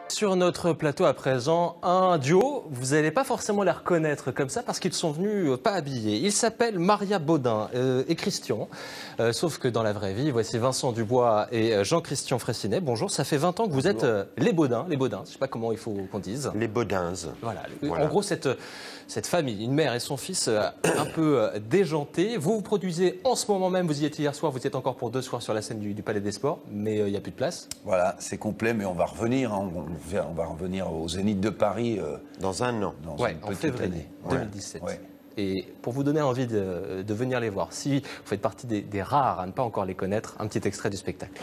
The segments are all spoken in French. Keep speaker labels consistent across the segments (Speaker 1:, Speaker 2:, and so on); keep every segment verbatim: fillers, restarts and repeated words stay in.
Speaker 1: Sur notre plateau à présent, un duo, vous n'allez pas forcément les reconnaître comme ça parce qu'ils sont venus euh, pas habillés. Ils s'appellent Maria Baudin euh, et Christian, euh, sauf que dans la vraie vie, voici Vincent Dubois et euh, Jean-Christian Fraissinet. Bonjour, ça fait vingt ans que vous êtes euh, les Baudins, les Baudins, je ne sais pas comment il faut qu'on dise.
Speaker 2: Les Baudins.
Speaker 1: Voilà.
Speaker 2: Voilà.
Speaker 1: En gros, cette, cette famille, une mère et son fils euh, un peu euh, déjantés. Vous vous produisez en ce moment même, vous y étiez hier soir, vous y êtes encore pour deux soirs sur la scène du, du Palais des Sports, mais il euh, n'y a plus de place.
Speaker 3: Voilà, c'est complet, mais on va revenir, hein, on, on va revenir au Zénith de Paris euh,
Speaker 2: dans un an.
Speaker 1: Dans ouais, en février deux mille dix-sept.
Speaker 3: Ouais.
Speaker 1: Et pour vous donner envie de, de venir les voir, si vous faites partie des, des rares à ne pas encore les connaître, un petit extrait du spectacle.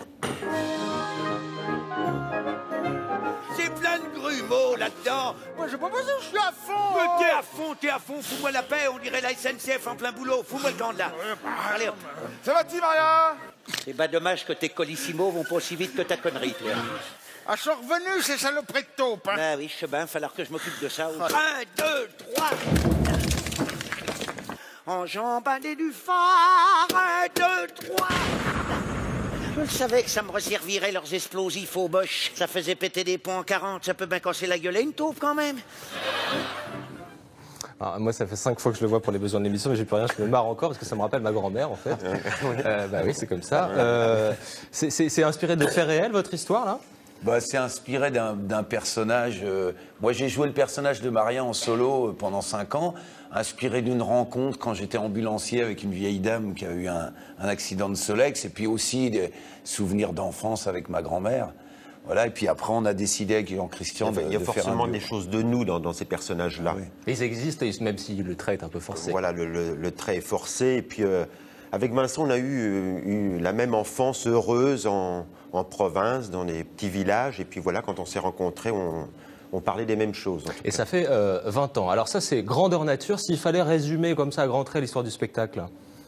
Speaker 4: C'est plein de grumeaux là-dedans.
Speaker 5: Moi, j'ai pas besoin, je suis à fond.
Speaker 4: Mais t'es à fond, t'es à fond. Fous-moi la paix, on dirait la S N C F en plein boulot. Fous-moi le camp de là. Allez, hop.
Speaker 5: Ça va-t-il, Maria?
Speaker 4: C'est pas dommage que tes colissimo vont pas aussi vite que ta connerie, toi.
Speaker 5: Ah, je suis revenu, ces saloperies de taupe, hein.
Speaker 4: Bah oui, je sais bien, il falloir que je m'occupe de ça. Un, deux, trois. Enjambadé du phare. Un, deux, trois. Je savais que ça me resservirait leurs explosifs aux boches. Ça faisait péter des ponts en quarante, ça peut bien casser la gueule à une taupe quand même.
Speaker 1: Alors, moi, ça fait cinq fois que je le vois pour les besoins de l'émission, mais j'ai plus rien, je me marre encore parce que ça me rappelle ma grand-mère, en fait. euh, bah oui, c'est comme ça. Euh, c'est inspiré de faits réels, votre histoire, là?
Speaker 3: Bah, c'est inspiré d'un personnage. Euh, moi, j'ai joué le personnage de Maria en solo euh, pendant cinq ans, inspiré d'une rencontre quand j'étais ambulancier avec une vieille dame qui a eu un, un accident de Solex, et puis aussi des souvenirs d'enfance avec ma grand-mère. Voilà, et puis après, on a décidé avec Jean-Christian de,
Speaker 2: il y a
Speaker 3: de
Speaker 2: forcément
Speaker 3: faire un
Speaker 2: des choses de nous dans, dans ces personnages-là.
Speaker 3: Oui.
Speaker 1: Ils existent, même si le trait est un peu forcé.
Speaker 2: Voilà, le, le, le trait est forcé. Et puis, euh, avec Vincent, on a eu, eu la même enfance heureuse en, en province, dans des petits villages. Et puis voilà, quand on s'est rencontrés, on, on parlait des mêmes choses.
Speaker 1: Et ça fait euh, vingt ans. Alors ça, c'est grandeur nature. S'il fallait résumer comme ça à grands traits l'histoire du spectacle.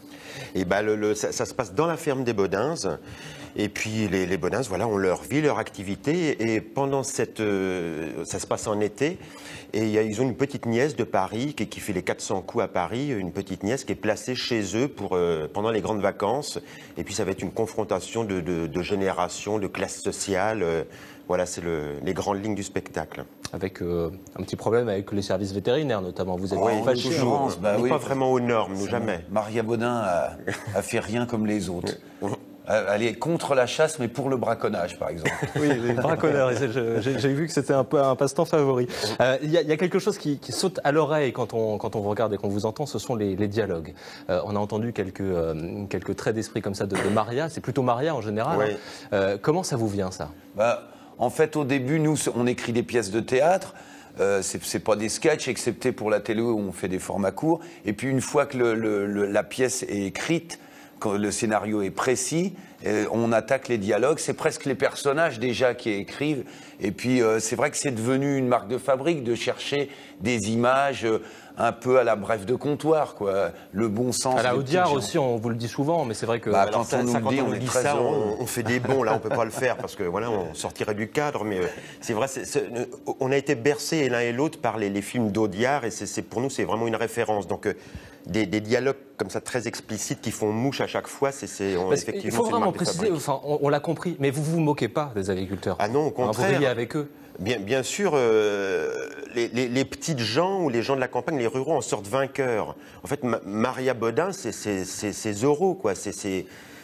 Speaker 2: Et ben, le, le, ça, ça se passe dans la ferme des Baudins. Et puis les, les Baudins, voilà, ont leur vie, leur activité. Et pendant cette... Euh, ça se passe en été. Et y a, ils ont une petite nièce de Paris qui, qui fait les quatre cents coups à Paris. Une petite nièce qui est placée chez eux pour, euh, pendant les grandes vacances. Et puis ça va être une confrontation de, de, de génération, de classe sociale. Euh, voilà, c'est le, les grandes lignes du spectacle.
Speaker 1: Avec euh, un petit problème avec les services vétérinaires, notamment. Vous êtes
Speaker 2: oui,
Speaker 1: fâché,
Speaker 2: toujours.
Speaker 3: Bah
Speaker 2: on n'est
Speaker 3: oui,
Speaker 2: pas vraiment aux normes, nous, jamais.
Speaker 3: Maria Baudin a, a fait rien comme les autres. Elle est contre la chasse, mais pour le braconnage, par exemple.
Speaker 1: Oui, les braconneurs, j'ai vu que c'était un peu un passe-temps favori. Il euh, y, y a quelque chose qui, qui saute à l'oreille quand on, quand on vous regarde et qu'on vous entend, ce sont les, les dialogues. Euh, on a entendu quelques, euh, quelques traits d'esprit comme ça de, de Maria, c'est plutôt Maria en général.
Speaker 2: Oui.
Speaker 1: Hein. Euh, comment ça vous vient, ça?
Speaker 3: Bah, en fait, au début, nous, on écrit des pièces de théâtre. Euh, c'est pas des sketchs, excepté pour la télé où on fait des formats courts. Et puis, une fois que le, le, le, la pièce est écrite, quand le scénario est précis, euh, on attaque les dialogues. C'est presque les personnages déjà qui écrivent. Et puis, euh, c'est vrai que c'est devenu une marque de fabrique de chercher des images euh, un peu à la Bref de comptoir, quoi. Le bon sens.
Speaker 1: À la Audiard aussi, on vous le dit souvent, mais c'est vrai que...
Speaker 3: Bah,
Speaker 1: alors,
Speaker 3: quand
Speaker 1: ça,
Speaker 3: on nous
Speaker 1: ça,
Speaker 3: le
Speaker 1: quand
Speaker 3: dit,
Speaker 1: on,
Speaker 3: on
Speaker 1: on
Speaker 3: est
Speaker 1: dit
Speaker 3: très
Speaker 1: ça,
Speaker 3: heureux.
Speaker 2: On, on fait des bons, là, on peut pas le faire parce que voilà, on sortirait du cadre. Mais euh, c'est vrai, c'est, c'est, on a été bercés l'un et l'autre par les, les films d'Audiard et c'est, pour nous, c'est vraiment une référence. Donc, euh, des, des dialogues comme ça très explicites qui font mouche à chaque fois, c'est effectivement.
Speaker 1: Il faut vraiment préciser. Enfin, on, on l'a compris, mais vous vous moquez pas des agriculteurs.
Speaker 2: Ah non, au contraire.
Speaker 1: Vous riez avec eux.
Speaker 2: Bien, bien sûr, euh, les, les, les petites gens ou les gens de la campagne, les ruraux en sortent vainqueurs. En fait, Ma Maria Baudin, c'est euros, quoi. C'est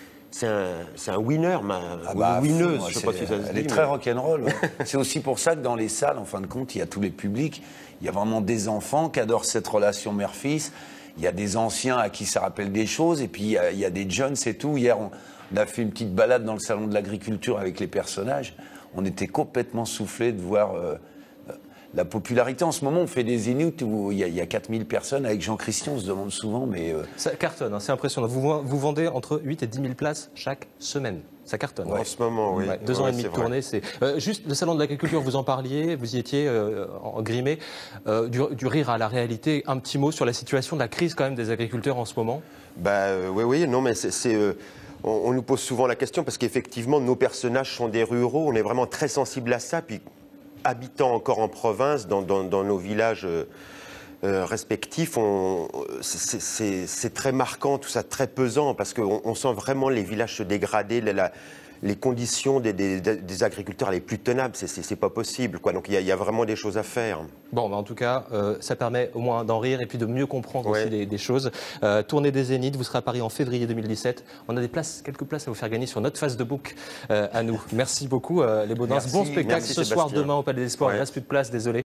Speaker 2: un, un winner, ma,
Speaker 3: ah bah,
Speaker 2: ou winneuse,
Speaker 3: fou,
Speaker 2: je sais pas si ça se
Speaker 3: elle
Speaker 2: dit.
Speaker 3: est
Speaker 2: mais...
Speaker 3: très rock'n'roll. Ouais. C'est aussi pour ça que dans les salles, en fin de compte, il y a tous les publics. Il y a vraiment des enfants qui adorent cette relation mère-fils. Il y a des anciens à qui ça rappelle des choses. Et puis, il y a, il y a des jeunes, c'est tout. Hier, on, on a fait une petite balade dans le salon de l'agriculture avec les personnages. On était complètement soufflés de voir euh, la popularité. En ce moment, on fait des zéniths où il y a, il y a quatre mille personnes. Avec Jean-Christian, on se demande souvent, mais... Euh...
Speaker 1: Ça cartonne, hein, c'est impressionnant. Vous, vous vendez entre huit et dix mille places chaque semaine. Ça cartonne.
Speaker 2: Ouais, en ce moment, oui.
Speaker 1: Ouais, deux
Speaker 2: ouais,
Speaker 1: ans et demi de tournée. C'est euh, juste le salon de l'agriculture, vous en parliez, vous y étiez euh, en grimé. Euh, du, du rire à la réalité, un petit mot sur la situation de la crise quand même des agriculteurs en ce moment.
Speaker 2: Bah euh, oui, oui, non, mais c'est... Euh... On nous pose souvent la question parce qu'effectivement, nos personnages sont des ruraux. On est vraiment très sensible à ça. Puis, habitant encore en province, dans, dans, dans nos villages euh, respectifs, c'est très marquant, tout ça, très pesant, parce qu'on on sent vraiment les villages se dégrader, la, les conditions des, des, des agriculteurs les plus tenables. C'est pas possible, quoi. Donc il y, y a vraiment des choses à faire.
Speaker 1: Bon, bah en tout cas, euh, ça permet au moins d'en rire et puis de mieux comprendre
Speaker 2: ouais.
Speaker 1: aussi des, des choses. Euh, tournée des Zéniths, vous serez à Paris en février deux mille dix-sept. On a des places, quelques places à vous faire gagner sur notre face de book euh, à nous. Merci beaucoup, euh, les Baudins. Bon spectacle
Speaker 2: Merci,
Speaker 1: ce soir,
Speaker 2: Sébastien.
Speaker 1: demain au Palais des Sports.
Speaker 2: Ouais.
Speaker 1: Il ne reste plus de place, désolé.